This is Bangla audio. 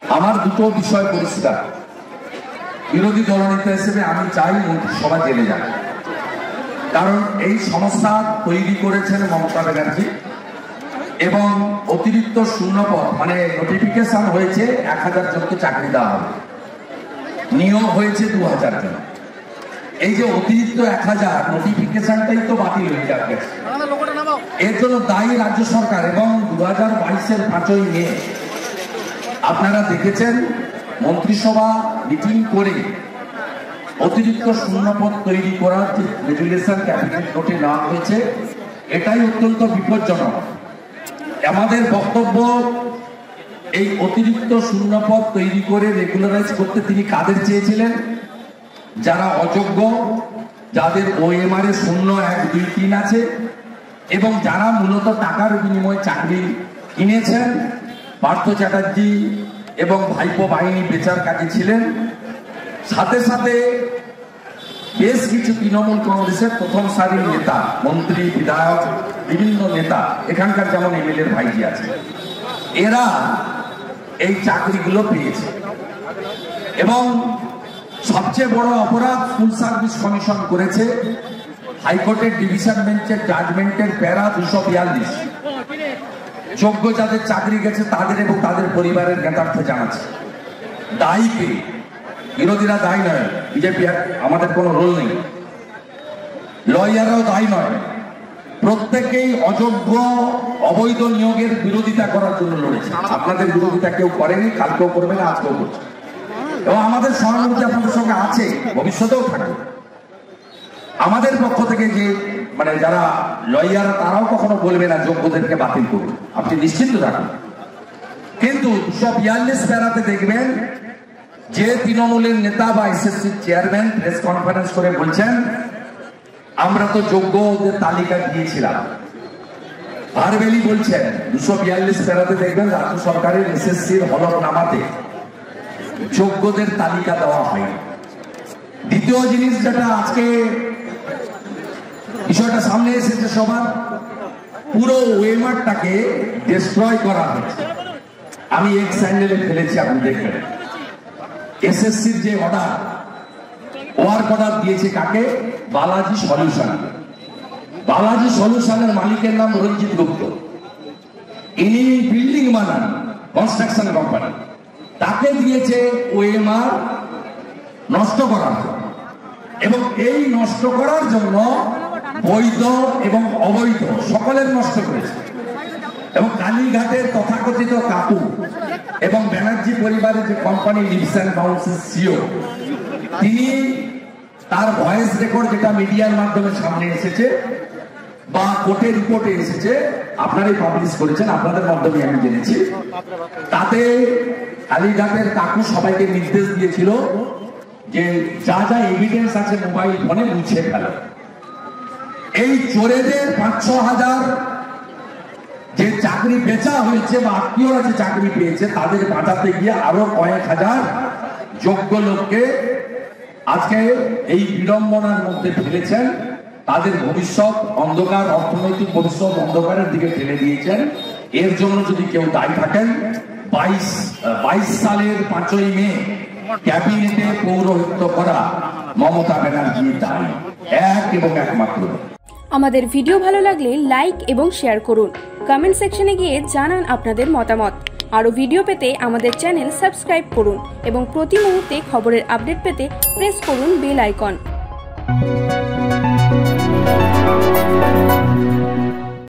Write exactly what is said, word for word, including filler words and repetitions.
আমার দুটো বিষয় পরিষ্কার, বিরোধী দলনেতা হিসেবে আমি চাই মন্ত্রিসভা জেলে যান, কারণ এই সমস্যা তৈরি করেছেন মমতা ব্যানার্জি এবং অতিরিক্ত শূন্যপদ মানে নোটিফিকেশন হয়েছে এক হাজার জনকে চাকরি দেওয়া হবে, নিয়োগ হয়েছে দু হাজার জন। এই যে অতিরিক্ত এক হাজার নোটিফিকেশনটাই তো বাতিল হয়ে যাবে, এর জন্য দায়ী রাজ্য সরকার। এবং দু হাজার বাইশের পাঁচই মে আপনারা দেখেছেন মন্ত্রিসভা মিটিং করে অতিরিক্ত শূন্যপদ তৈরি করার যে রেজুলেশন ক্যাবিনেট নোটে নেওয়া হয়েছে, এটাই অত্যন্ত বিপজ্জনক। আমাদের বক্তব্য, এই অতিরিক্ত শূন্যপদ তৈরি করে রেগুলারাইজ করতে তিনি কাদের চেয়েছিলেন? যারা অযোগ্য, যাদের ওএমআর এ শূন্য এক দুই তিন আছে এবং যারা মূলত টাকার বিনিময়ে চাকরি কিনেছেন। পার্থ চ্যাটার্জি এবং ভাইপো বাহিনী বেচার কাজে ছিলেন। সাথে সাথে বেশ কিছু তৃণমূল কংগ্রেসের প্রথম সারির নেতা, মন্ত্রী, বিধায়ক, বিভিন্ন নেতা, এখানকার যেমন এমএলএ ভাইজি আছে, এরা এই চাকরিগুলো পেয়েছে। এবং সবচেয়ে বড় অপরাধ ফুল সার্ভিস কমিশন করেছে। হাইকোর্টের ডিভিশন বেঞ্চের জাজমেন্টের প্যারা দুশো বিয়াল্লিশ যোগ্য যাদের চাকরি গেছে তাদের এবং তাদের পরিবারের জ্ঞাতার্থে জানাচ্ছে। দায়ী কে? বিরোধীরা দায়ী নয়, বিজেপি, আমাদের কোনো রোল নেই, লয়াররাও দায়ী নয়, প্রত্যেকেই অযোগ্য অবৈধ নিয়োগের বিরোধিতা করার জন্য লড়েছে। আপনাদের বিরোধিতা কেউ করেনি, কালকেও করবে না, আজকেও করছে। এবং আমাদের সহানুভূতি আপনাদের সঙ্গে আছে, ভবিষ্যতেও থাকবে। আমাদের পক্ষ থেকে যে মানে যারা লয়ার, তারাও কখনো বলবে না যোগ্যদেরকে বাতিল করুন, আপনি নিশ্চিন্ত থাকুন। কিন্তু দুশো বিয়াল্লিশ প্যারাতে দেখবেন যে তৃণমূলের নেতা বা এসএসসির চেয়ারম্যান প্রেস কনফারেন্স করে বলছেন, আমরা তো যোগ্যদের তালিকা দিয়েছিলাম। ভারবেলি বলছেন দুশো বিয়াল্লিশ প্যারাতে দেখবেন রাজ্য সরকারের এসএসসির হলফনামাতে যোগ্যদের তালিকা দেওয়া হয়। দ্বিতীয় জিনিস যেটা আজকে বিষয়টা সামনে এসেছে সবার, পুরো ওয়েমারটাকে ডিস্ট্রয় করা হয়েছে। আমি এক স্যান্ডেলে ফেলেছি, আপনি দেখবেন এসএসসির যে অর্ডার, ওয়ার্ক অর্ডার দিয়েছে কাকে? বালাজি সলিউশন। বালাজি সলিউশনের মালিকের নাম রঞ্জিত গুপ্ত, ইনি বিল্ডিং বানান, কনস্ট্রাকশন কোম্পানি, তাকে দিয়েছে ওএমআর নষ্ট করার জন্য। এবং এই নষ্ট করার জন্য বৈধ এবং অবৈধ সকলের নষ্ট করেছে। এবং কালীঘাটের তথাকথিত কাকু এবং ব্যানার্জি পরিবারের যে কোম্পানি লিভস অ্যান্ড বাউন্সের সিও, তিনি তার ভয়েস রেকর্ড যেটা মিডিয়ার মাধ্যমে সামনে এসেছে বা কোর্টের রিপোর্টে এসেছে, আপনারাই পাবলিশ করেছেন, আপনাদের মাধ্যমে আমি জেনেছি, তাতে কালীঘাটের কাকু সবাইকে নির্দেশ দিয়েছিল যে যা যা এভিডেন্স আছে মোবাইল ফোনে মুছে ফেলো। এই চোরেদের পাঁচ ছ হাজার যে চাকরি বেচা হয়েছে বা আত্মীয়রা যে চাকরি পেয়েছে তাদের বাঁচাতে গিয়ে আরো কয়েক হাজার যোগ্য লোককে আজকে এই বিড়ম্বনার মধ্যে ফেলেছেন। তাদের ভবিষ্যৎ অন্ধকার, অর্থনৈতিক ভবিষ্যৎ অন্ধকারের দিকে ঠেলে দিয়েছেন। এর জন্য যদি কেউ দায়ী থাকেন, বাইশ বাইশ সালের পাঁচই মে ক্যাবিনেটে পৌরোহিত্য করা মমতা ব্যানার্জি দায়ী, এক এবং একমাত্র। আমাদের ভিডিও ভালো লাগলে লাইক এবং শেয়ার করুন, কমেন্ট সেকশনে গিয়ে জানান আপনাদের মতামত। আরও ভিডিও পেতে আমাদের চ্যানেল সাবস্ক্রাইব করুন এবং প্রতি মুহূর্তে খবরের আপডেট পেতে প্রেস করুন বেল আইকন।